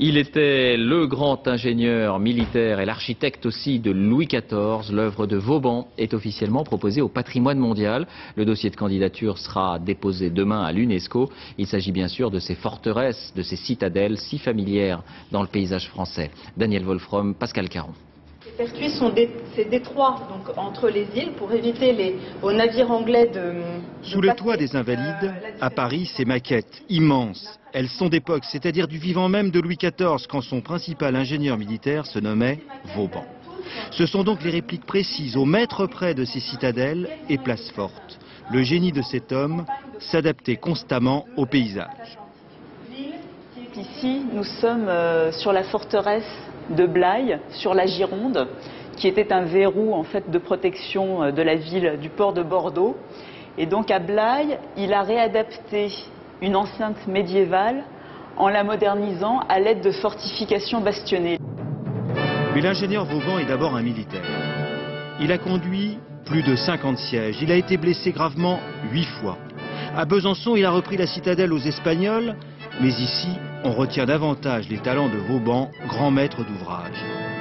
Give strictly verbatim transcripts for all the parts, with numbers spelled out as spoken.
Il était le grand ingénieur militaire et l'architecte aussi de Louis quatorze. L'œuvre de Vauban est officiellement proposée au patrimoine mondial. Le dossier de candidature sera déposé demain à l'UNESCO. Il s'agit bien sûr de ces forteresses, de ces citadelles si familières dans le paysage français. Daniel Wolfrom, Pascal Caron. Ces circuits sont dé ces détroits donc, entre les îles pour éviter les, aux navires anglais de... de Sous le toit des Invalides, euh, à Paris, ces maquettes immenses. Elles sont d'époque, c'est-à-dire du vivant même de Louis quatorze, quand son principal ingénieur militaire se nommait Vauban. Ce sont donc les répliques précises au mètre près de ces citadelles et places fortes. Le génie de cet homme s'adaptait constamment au paysage. Ici, nous sommes euh, sur la forteresse de Blaye, sur la Gironde, qui était un verrou en fait de protection de la ville du port de Bordeaux. Et donc à Blaye, il a réadapté une enceinte médiévale en la modernisant à l'aide de fortifications bastionnées. Mais l'ingénieur Vauban est d'abord un militaire. Il a conduit plus de cinquante sièges. Il a été blessé gravement huit fois. À Besançon, il a repris la citadelle aux Espagnols. Mais ici, on retient davantage les talents de Vauban, grand maître d'ouvrage.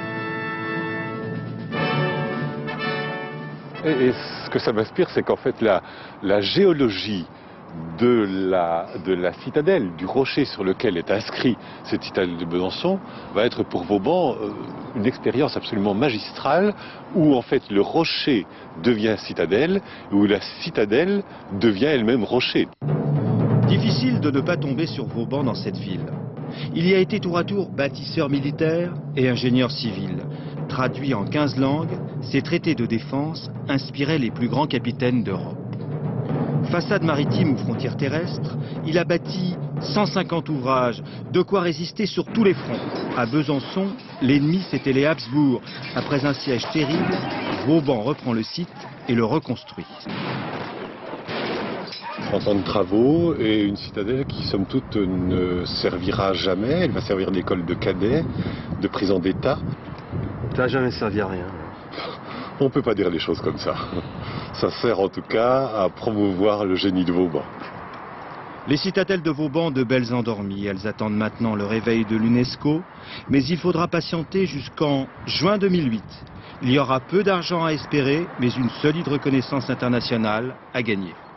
Et, et ce que ça m'inspire, c'est qu'en fait, la, la géologie de la, de la citadelle, du rocher sur lequel est inscrit cette citadelle de Besançon, va être pour Vauban euh, une expérience absolument magistrale, où en fait le rocher devient citadelle, où la citadelle devient elle-même rocher. Difficile de ne pas tomber sur Vauban dans cette ville. Il y a été tour à tour bâtisseur militaire et ingénieur civil. Traduit en quinze langues, ses traités de défense inspiraient les plus grands capitaines d'Europe. Façade maritime ou frontières terrestres, il a bâti cent cinquante ouvrages, de quoi résister sur tous les fronts. À Besançon, l'ennemi c'était les Habsbourg. Après un siège terrible, Vauban reprend le site et le reconstruit. trente ans de travaux et une citadelle qui, somme toute, ne servira jamais. Elle va servir d'école de cadets, de prison d'État. Ça n'a jamais servi à rien. On ne peut pas dire les choses comme ça. Ça sert en tout cas à promouvoir le génie de Vauban. Les citadelles de Vauban, de belles endormies. Elles attendent maintenant le réveil de l'UNESCO. Mais il faudra patienter jusqu'en juin deux mille huit. Il y aura peu d'argent à espérer, mais une solide reconnaissance internationale à gagner.